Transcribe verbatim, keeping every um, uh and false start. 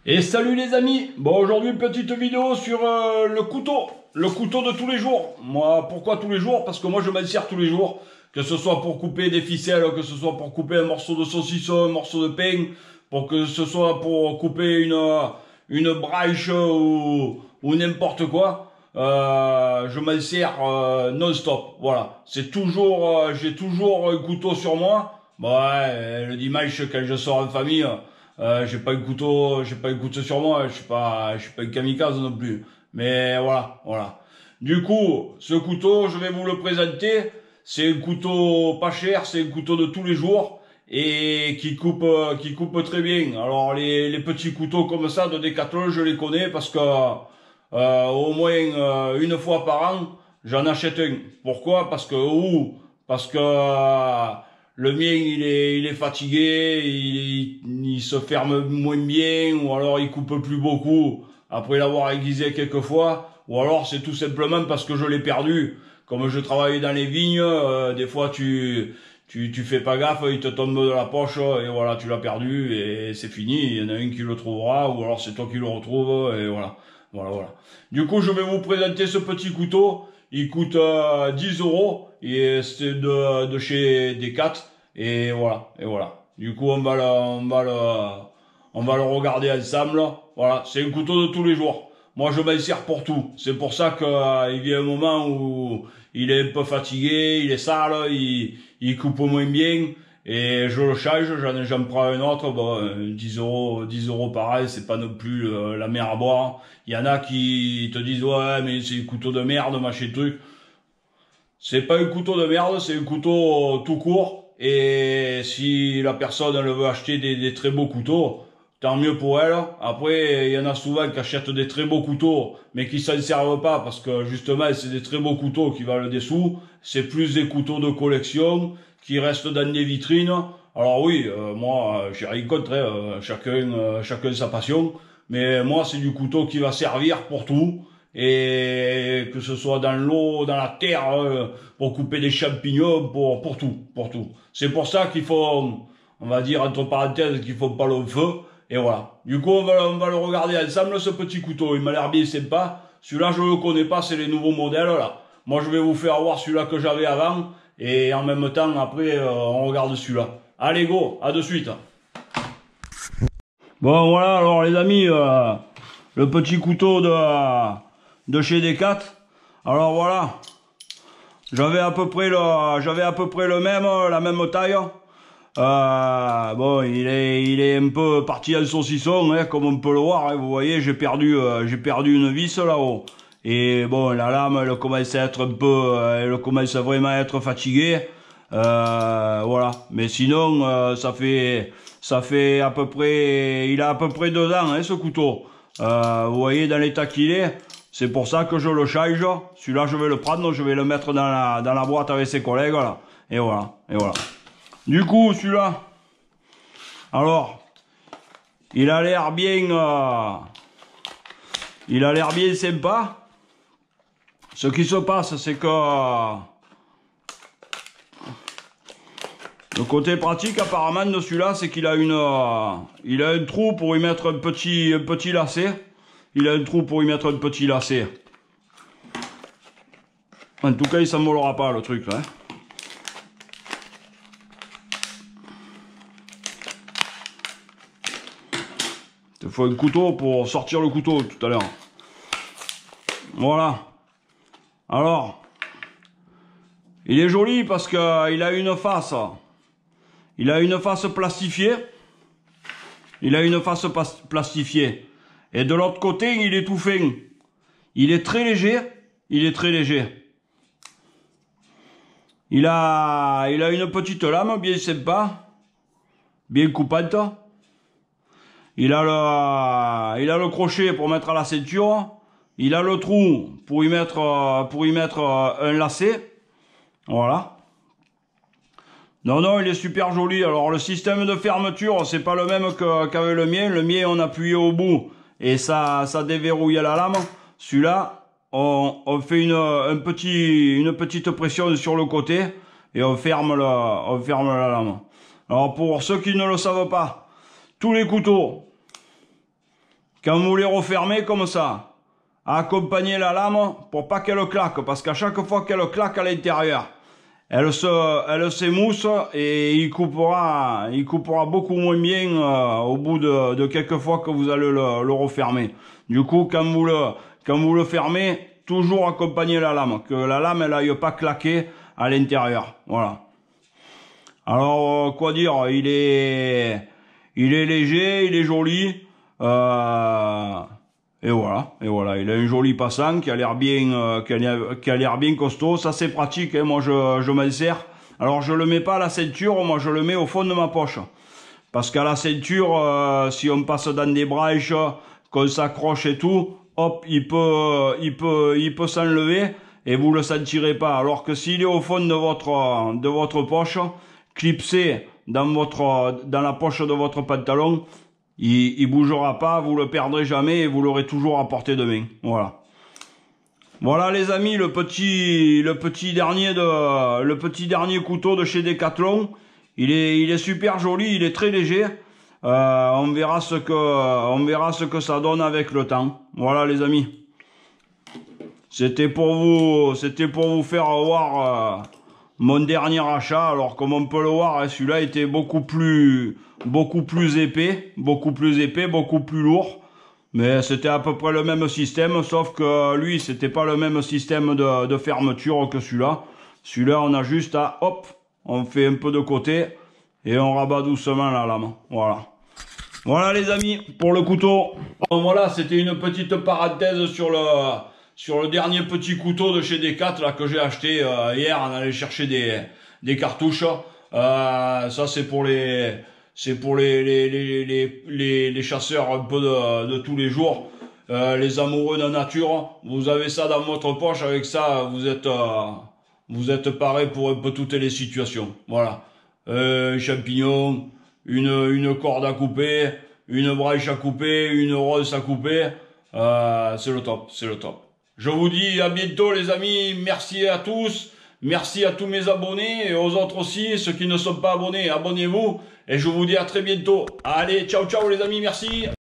Et salut les amis. Bon, aujourd'hui petite vidéo sur euh, le couteau, le couteau de tous les jours. Moi, pourquoi tous les jours? Parce que moi je m'en sers tous les jours, que ce soit pour couper des ficelles, que ce soit pour couper un morceau de saucisson, un morceau de pain, pour que ce soit pour couper une une brèche ou, ou n'importe quoi. Euh, je m'en sers euh, non-stop. Voilà, c'est toujours, euh, j'ai toujours un couteau sur moi. Bon, ouais, le dimanche quand je sors en famille. Euh, j'ai pas un couteau, j'ai pas un couteau sur moi, je suis pas, je suis pas un kamikaze non plus. Mais voilà, voilà. Du coup, ce couteau, je vais vous le présenter. C'est un couteau pas cher, c'est un couteau de tous les jours et qui coupe, qui coupe très bien. Alors les, les petits couteaux comme ça de Decathlon, je les connais parce que euh, au moins euh, une fois par an, j'en achète un. Pourquoi? Parce que ou parce que euh, le mien, il est, il est fatigué, il, il se ferme moins bien, ou alors il coupe plus beaucoup après l'avoir aiguisé quelques fois, ou alors c'est tout simplement parce que je l'ai perdu. Comme je travaille dans les vignes, euh, des fois tu, tu, tu fais pas gaffe, il te tombe de la poche, et voilà, tu l'as perdu, et c'est fini, il y en a un qui le trouvera, ou alors c'est toi qui le retrouves, et voilà. Voilà, voilà. Du coup, je vais vous présenter ce petit couteau. Il coûte euh, dix euros et c'est de, de chez Decat. Et voilà, et voilà. Du coup, on va le, on va le, on va le regarder ensemble. Voilà, c'est un couteau de tous les jours. Moi, je m'en sers pour tout. C'est pour ça qu'il euh, y a un moment où il est un peu fatigué, il est sale, il, il coupe moins bien. Et je le change, j'en, j'en prends un autre, bon, dix euros, dix euros pareil, c'est pas non plus euh, la mer à boire. Il y en a qui te disent, ouais, mais c'est un couteau de merde, machin truc. C'est pas un couteau de merde, c'est un couteau tout court. Et si la personne, elle veut acheter des, des très beaux couteaux, tant mieux pour elle. Après, il y en a souvent qui achètent des très beaux couteaux, mais qui s'en servent pas parce que justement, c'est des très beaux couteaux qui valent des sous. C'est plus des couteaux de collection qui restent dans des vitrines. Alors oui, euh, moi, j'ai rien contre, hein, euh, chacun, euh, chacun sa passion. Mais moi, c'est du couteau qui va servir pour tout. Et que ce soit dans l'eau, dans la terre, euh, pour couper des champignons, pour, pour tout, pour tout. C'est pour ça qu'il faut, on va dire entre parenthèses, qu'il faut pas le feu. Et voilà. Du coup, on va, on va le regarder ensemble, ce petit couteau. Il m'a l'air bien sympa. Celui-là, je le connais pas, c'est les nouveaux modèles, là. Moi, je vais vous faire voir celui-là que j'avais avant. Et en même temps, après, euh, on regarde celui-là. Allez, go, à de suite. Bon, voilà, alors les amis, euh, le petit couteau de, de chez Decat. Alors voilà. J'avais à peu près le, j'avais à peu près le même, la même taille. Euh, bon, il est, il est un peu parti en saucisson, hein, comme on peut le voir. Hein, vous voyez, j'ai perdu, euh, j'ai perdu une vis là-haut. Et bon, la lame, elle commence à être un peu, elle commence vraiment à être fatiguée. Euh, voilà. Mais sinon, euh, ça fait, ça fait à peu près, il a à peu près deux ans, hein, ce couteau. Euh, vous voyez dans l'état qu'il est. C'est pour ça que je le change. Celui-là, je vais le prendre, je vais le mettre dans la, dans la boîte avec ses collègues, là. Et voilà, et voilà. Du coup, celui-là, alors, il a l'air bien, euh, il a l'air bien sympa. Ce qui se passe, c'est que euh, le côté pratique, apparemment, de celui-là, c'est qu'il a une, euh, il a un trou pour y mettre un petit, un petit lacet. Il a un trou pour y mettre un petit lacet. En tout cas, il s'envolera pas, le truc, là. Hein. Il faut un couteau pour sortir le couteau tout à l'heure. Voilà. Alors, il est joli parce qu'il a une face. Il a une face plastifiée. Il a une face plastifiée. Et de l'autre côté, il est tout fin. Il est très léger. Il est très léger. Il a, il a une petite lame bien sympa. Bien coupante. Il a le, il a le crochet pour mettre à la ceinture. Il a le trou pour y mettre, pour y mettre un lacet. Voilà. Non, non, il est super joli. Alors, le système de fermeture, c'est pas le même qu'avec le mien. Le mien, on appuyait au bout et ça, ça déverrouillait la lame. Celui-là, on, on fait une, un petit, une petite pression sur le côté et on ferme, le, on ferme la lame. Alors, pour ceux qui ne le savent pas, tous les couteaux, quand vous les refermez comme ça, accompagnez la lame pour pas qu'elle claque, parce qu'à chaque fois qu'elle claque à l'intérieur, elle se, elle s'émousse et il coupera, il coupera beaucoup moins bien euh, au bout de, de quelques fois que vous allez le, le refermer. Du coup, quand vous le, quand vous le fermez, toujours accompagner la lame, que la lame elle aille pas claquer à l'intérieur. Voilà. Alors, euh, quoi dire, il est, il est léger, il est joli, euh, et voilà, et voilà, il a un joli passant qui a l'air bien, euh, qui a l'air, qui a l'air bien costaud. Ça c'est pratique, hein, moi je, je m'en sers. Alors je le mets pas à la ceinture, moi je le mets au fond de ma poche, parce qu'à la ceinture, euh, si on passe dans des branches, qu'on s'accroche et tout, hop, il peut, il peut, il peut s'enlever et vous le sentirez pas. Alors que s'il est au fond de votre, de votre poche, clipsé dans votre, dans la poche de votre pantalon, il, il bougera pas, vous le perdrez jamais et vous l'aurez toujours à portée de main. Voilà. Voilà les amis, le petit, le petit dernier de, le petit dernier couteau de chez Decathlon. Il est, il est super joli, il est très léger. Euh, on verra ce que, on verra ce que ça donne avec le temps. Voilà les amis. C'était pour vous, c'était pour vous faire voir euh, mon dernier achat. Alors comme on peut le voir, celui-là était beaucoup plus, beaucoup plus épais, beaucoup plus épais, beaucoup plus lourd. Mais c'était à peu près le même système, sauf que lui, c'était pas le même système de, de fermeture que celui-là. Celui-là, on a juste à, hop, on fait un peu de côté et on rabat doucement la lame. Voilà. Voilà les amis, pour le couteau. Bon, voilà, c'était une petite parenthèse sur le, sur le dernier petit couteau de chez Decat là que j'ai acheté euh, hier. On allait chercher des, des cartouches. Euh, ça c'est pour les... C'est pour les, les, les, les, les, les chasseurs un peu de, de tous les jours, euh, les amoureux de nature. Vous avez ça dans votre poche, avec ça, vous êtes, euh, vous êtes paré pour un peu toutes les situations. Voilà. Euh, un champignon, une, une corde à couper, une branche à couper, une rose à couper. Euh, c'est le top, c'est le top. Je vous dis à bientôt les amis, merci à tous. Merci à tous mes abonnés et aux autres aussi, ceux qui ne sont pas abonnés, abonnez-vous. Et je vous dis à très bientôt. Allez, ciao ciao les amis, merci.